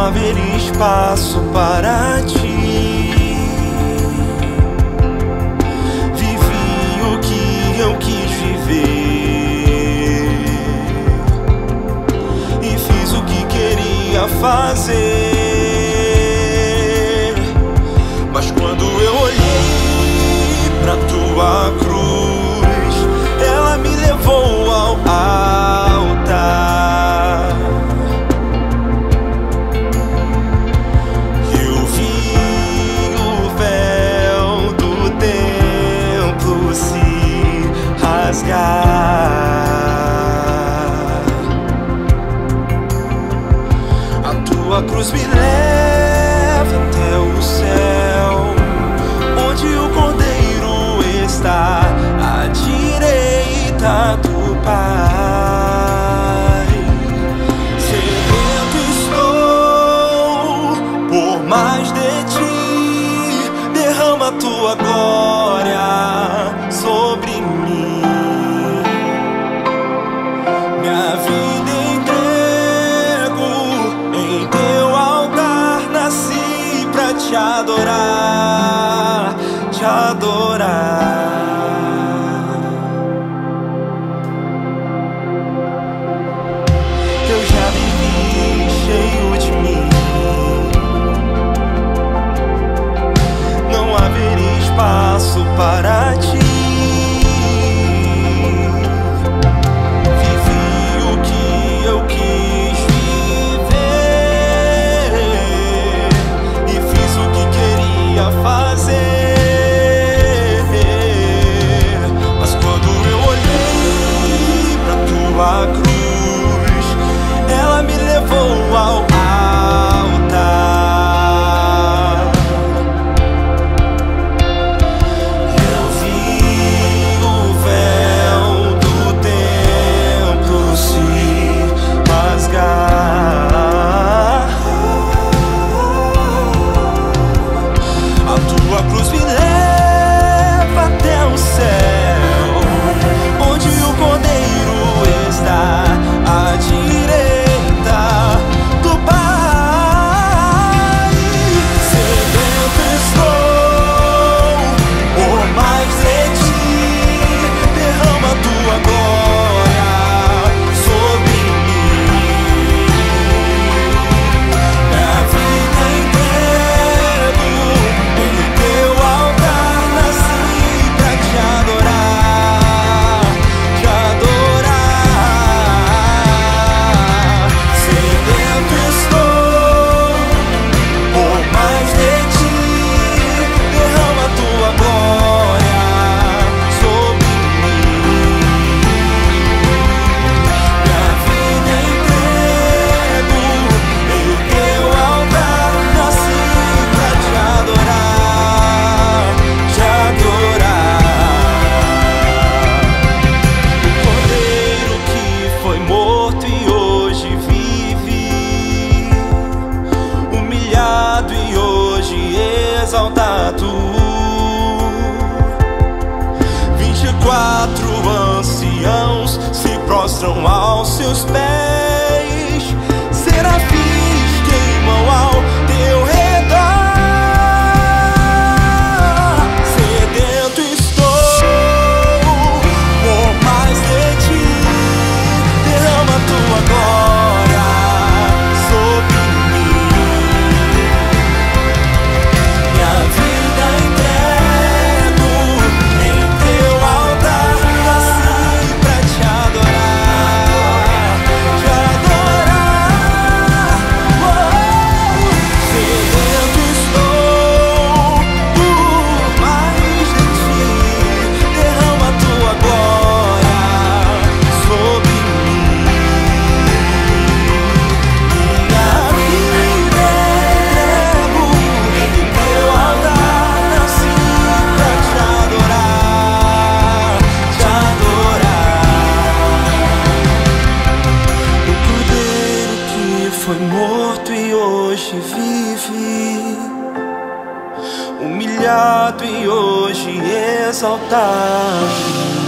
haver espaço para ti. Vivi o que eu quis viver e fiz o que queria fazer. Mas quando eu olhei pra tua cruz, ela me levou ao altar. Eu vi o véu do templo se rasgar. A tua cruz me leva até o céu, onde o Cordeiro está à direita do Pai. Sedento estou por mais de ti, derrama a tua glória sobre mim. Minha vida entrego em teu altar, nasci pra te adorar, te adorar. Eu já vivi cheio de mim, não haveria espaço para ti. Vivi o que eu quis viver e fiz o que queria fazer. Mas quando eu olhei pra tua cruz, ela me levou ao altar. Eu vi o véu do templo se rasgar. A tua cruz me leva até o céu, onde o Cordeiro está à direita do Pai. Sedento estou por mais de ti, derrama a tua glória sobre mim. Minha vida entrego em teu altar, nasci pra te adorar, te adorar. Sedento estou por mais de ti, derrama a tua glória sobre mim. Minha vida entrego em teu altar, nasci pra te adorar, te adorar. O Cordeiro que foi morto e hoje vive, humilhado e hoje exaltado. 24 anciãos se prostram aos seus pés, serafins queimam ao teu redor. Sedento estou por mais de ti, derrama a tua glória sobre mim. Minha vida entrego em teu altar, nasci pra te adorar, te adorar. Sedento estou por mais de ti, derrama a tua glória sobre mim. Minha vida entrego em teu altar, nasci pra te adorar, te adorar. O Cordeiro que foi morto e hoje vive, humilhado e hoje exaltado.